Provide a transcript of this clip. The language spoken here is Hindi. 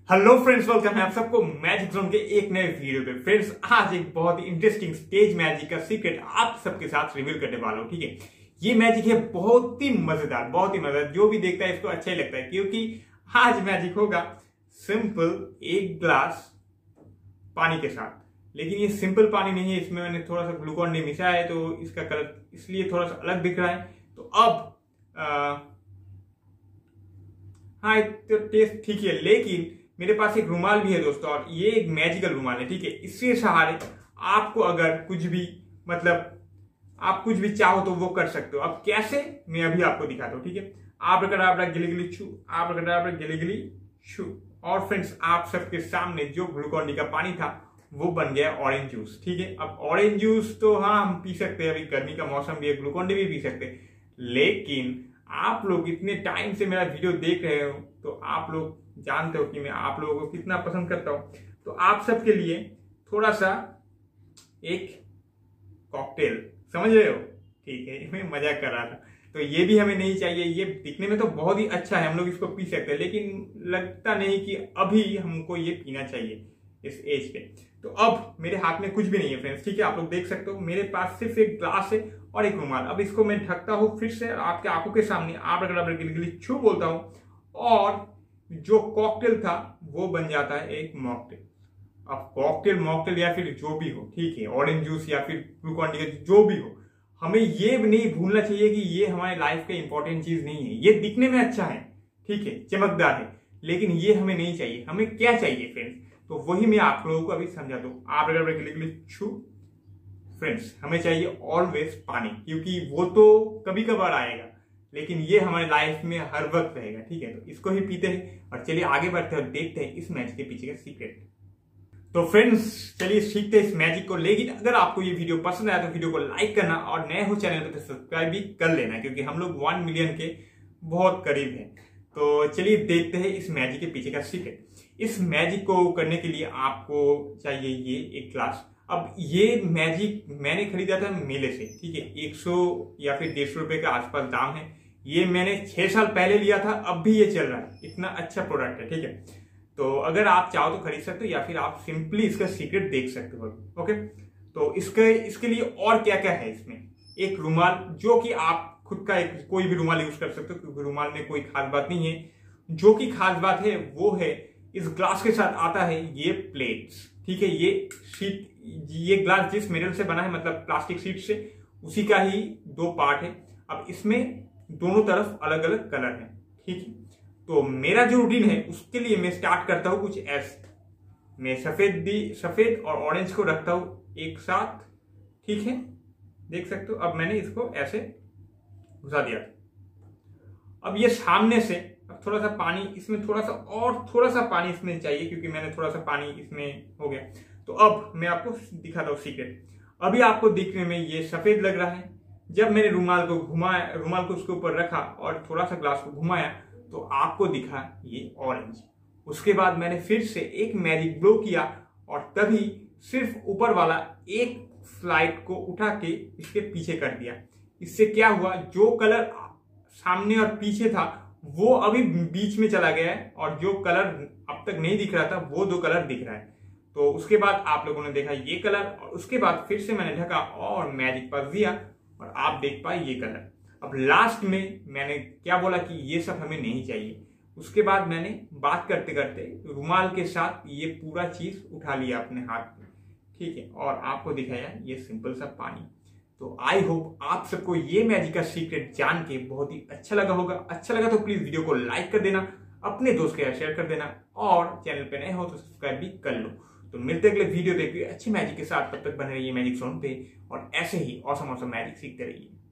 हेलो फ्रेंड्स, वेलकम है आप सबको मैजिक जोन के एक नए वीडियो पे। फ्रेंड्स, आज एक बहुत ही इंटरेस्टिंग स्टेज मैजिक का सीक्रेट आप सबके साथ रिवील करने वाला हूं। ठीक है, ये मैजिक है बहुत ही मजेदार, बहुत ही मजेदार। जो भी देखता है इसको अच्छा ही लगता है, क्योंकि आज मैजिक होगा सिंपल एक ग्लास पानी के साथ। लेकिन ये सिंपल पानी नहीं है, इसमें मैंने थोड़ा सा ग्लूकॉन डी मिलाया है, तो इसका कलर इसलिए थोड़ा सा अलग दिख रहा है। तो अब हाँ, तो टेस्ट ठीक है, लेकिन मेरे पास एक रुमाल भी है दोस्तों, और ये एक मैजिकल रुमाल है। ठीक है, इसके सहारे आपको अगर कुछ भी आप कुछ भी चाहो तो वो कर सकते हो। अब कैसे, मैं अभी आपको दिखाता हूँ। ठीक है, आप अगर गिली गिली छू, आप अगर गिली गिली छू, और फ्रेंड्स आप सबके सामने जो ग्लूकॉन डी का पानी था वो बन गया ऑरेंज जूस। ठीक है, अब ऑरेंज जूस तो हाँ हम पी सकते हैं, अभी गर्मी का मौसम भी है, ग्लूकॉन डी भी पी सकते हैं। लेकिन आप लोग इतने टाइम से मेरा वीडियो देख रहे हो, तो आप लोग जानते हो कि मैं आप लोगों को कितना पसंद करता हूं। तो आप सबके लिए थोड़ा सा एक कॉकटेल, समझ रहे हो? ठीक है, मैं मजाक कर रहा था। तो ये भी हमें नहीं चाहिए। ये दिखने में तो बहुत ही अच्छा है, हम लोग इसको पी सकते हैं, लेकिन लगता नहीं कि अभी हमको ये पीना चाहिए इस एज पे। तो अब मेरे हाथ में कुछ भी नहीं है फ्रेंड्स। ठीक है, आप लोग देख सकते हो मेरे पास सिर्फ एक ग्लास है और एक रुमाल। अब इसको मैं ढकता हूं फिर से आपके आंखों के सामने, आप अगर गिली छू बोलता हूं, और जो कॉकटेल था वो बन जाता है एक मॉकटेल। अब कॉकटेल मॉकटेल या फिर जो भी हो, ठीक है, ऑरेंज जूस या फिर ग्लूकॉन डी जो भी हो, हमें ये नहीं भूलना चाहिए कि ये हमारे लाइफ का इंपॉर्टेंट चीज नहीं है। ये दिखने में अच्छा है, ठीक है, चमकदार है, लेकिन ये हमें नहीं चाहिए। हमें क्या चाहिए फ्रेंड्स? तो वही मैं आप लोगों को अभी समझा दूं। आप अगर गिली छू, फ्रेंड्स हमें चाहिए ऑलवेज पानी, क्योंकि वो तो कभी कभार आएगा, लेकिन ये हमारे लाइफ में हर वक्त रहेगा। ठीक है, तो इसको ही पीते हैं और चलिए आगे बढ़ते हैं और देखते हैं इस मैजिक के पीछे का सीक्रेट। तो फ्रेंड्स चलिए सीखते हैं इस मैजिक को। लेकिन अगर आपको ये वीडियो पसंद आया तो वीडियो को लाइक करना, और नए हो चैनल पे तो सब्सक्राइब भी कर लेना, क्योंकि हम लोग 1 मिलियन के बहुत करीब हैं। तो चलिए देखते हैं इस मैजिक के पीछे का सीक्रेट। इस मैजिक को करने के लिए आपको चाहिए ये एक ग्लास। अब ये मैजिक मैंने खरीदा था मेले से, ठीक है, 100 या फिर 150 रुपए के आसपास दाम है। ये मैंने 6 साल पहले लिया था, अब भी ये चल रहा है, इतना अच्छा प्रोडक्ट है। ठीक है, तो अगर आप चाहो तो खरीद सकते हो, या फिर आप सिंपली इसका सीक्रेट देख सकते हो। ओके, तो इसके लिए और क्या क्या है इसमें? एक रुमाल, जो कि आप खुद का एक कोई भी रुमाल यूज कर सकते हो, क्योंकि रुमाल में कोई खास बात नहीं है। जो कि खास बात है वो है इस ग्लास के साथ आता है ये प्लेट्स। ठीक है, ये शीट, ये ग्लास जिस मेटल से बना है, मतलब प्लास्टिक शीट से, उसी का ही 2 पार्ट है। अब इसमें दोनों तरफ अलग अलग कलर है। ठीक है, तो मेरा जो रूटीन है उसके लिए मैं स्टार्ट करता हूं कुछ ऐसे। मैं सफेद और ऑरेंज को रखता हूं एक साथ। ठीक है, देख सकते हो। अब मैंने इसको ऐसे घुसा दिया। अब ये सामने से, अब थोड़ा सा पानी इसमें, थोड़ा सा पानी इसमें चाहिए, क्योंकि मैंने थोड़ा सा पानी इसमें हो गया। तो अब मैं आपको दिखाता हूं सीक्रेट। अभी आपको दिखने में ये सफेद लग रहा है। जब मैंने रुमाल को उसके ऊपर रखा और थोड़ा सा ग्लास को घुमाया, तो आपको दिखा ये ऑरेंज। उसके बाद मैंने फिर से एक मैजिक ब्लो किया, और तभी सिर्फ ऊपर वाला एक स्लाइड को उठा के इसके पीछे कर दिया। इससे क्या हुआ, जो कलर सामने और पीछे था वो अभी बीच में चला गया है, और जो कलर अब तक नहीं दिख रहा था वो 2 कलर दिख रहा है। तो उसके बाद आप लोगों ने देखा ये कलर, और उसके बाद फिर से मैंने ढका और मैजिक पास दिया, और आप देख पाए ये कलर। अब लास्ट में मैंने क्या बोला कि ये सब हमें नहीं चाहिए। उसके बाद मैंने बात करते करते रुमाल के साथ ये पूरा चीज उठा लिया अपने हाथ में। ठीक है, और आपको दिखाया ये सिंपल सा पानी। तो आई होप आप सबको ये मैजिक का सीक्रेट जान के बहुत ही अच्छा लगा होगा। अच्छा लगा तो प्लीज वीडियो को लाइक कर देना, अपने दोस्त के साथ शेयर कर देना, और चैनल पे नए हो तो सब्सक्राइब भी कर लो। तो मिलते अगले वीडियो देखिए अच्छे मैजिक के साथ। तब तक बने रहिए मैजिक जोन पे, और ऐसे ही ऑसम मैजिक सीखते रहिए।